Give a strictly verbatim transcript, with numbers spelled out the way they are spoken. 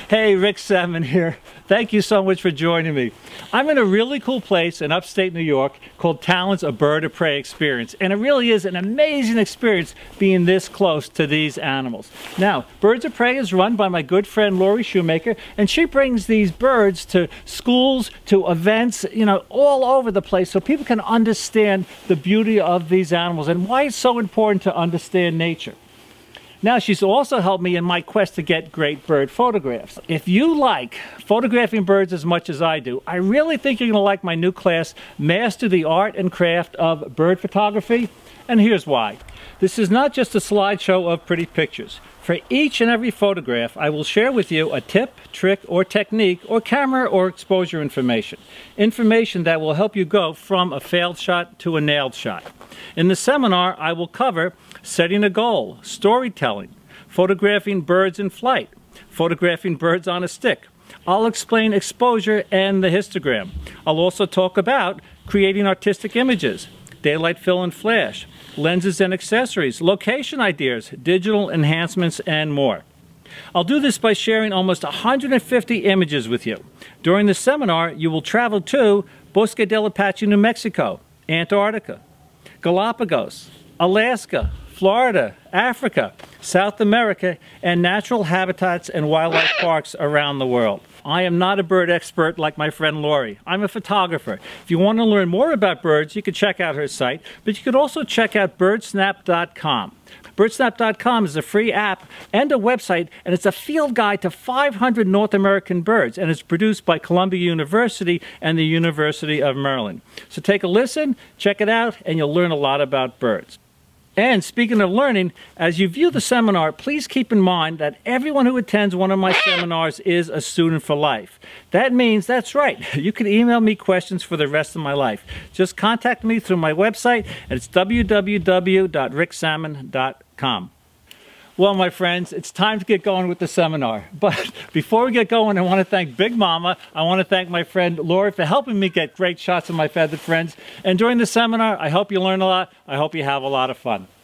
Hey, Rick Sammon here. Thank you so much for joining me. I'm in a really cool place in upstate New York called Talon's A Bird of Prey Experience, and it really is an amazing experience being this close to these animals. Now, Birds of Prey is run by my good friend Lori Shoemaker, and she brings these birds to schools, to events, you know, all over the place so people can understand the beauty of these animals and why it's so important to understand nature. Now, she's also helped me in my quest to get great bird photographs. If you like photographing birds as much as I do, I really think you're going to like my new class, Master the Art and Craft of Bird Photography. And here's why. This is not just a slideshow of pretty pictures. For each and every photograph, I will share with you a tip, trick, or technique, or camera or exposure information. Information that will help you go from a failed shot to a nailed shot. In the seminar, I will cover setting a goal, storytelling, photographing birds in flight, photographing birds on a stick. I'll explain exposure and the histogram. I'll also talk about creating artistic images, daylight fill and flash, lenses and accessories, location ideas, digital enhancements, and more. I'll do this by sharing almost one hundred fifty images with you. During the seminar, you will travel to Bosque del Apache, New Mexico, Antarctica, Galapagos, Alaska, Florida, Africa, South America, and natural habitats and wildlife parks around the world. I am not a bird expert like my friend Lori. I'm a photographer. If you want to learn more about birds, you can check out her site, but you could also check out bird snap dot com. bird snap dot com is a free app and a website, and it's a field guide to five hundred North American birds, and it's produced by Columbia University and the University of Maryland. So take a listen, check it out, and you'll learn a lot about birds. And speaking of learning, as you view the seminar, please keep in mind that everyone who attends one of my seminars is a student for life. That means, that's right, you can email me questions for the rest of my life. Just contact me through my website, and it's w w w dot rick sammon dot com. Well, my friends, it's time to get going with the seminar. But before we get going, I want to thank Big Mama. I want to thank my friend Lori for helping me get great shots of my feathered friends. And during the seminar, I hope you learn a lot. I hope you have a lot of fun.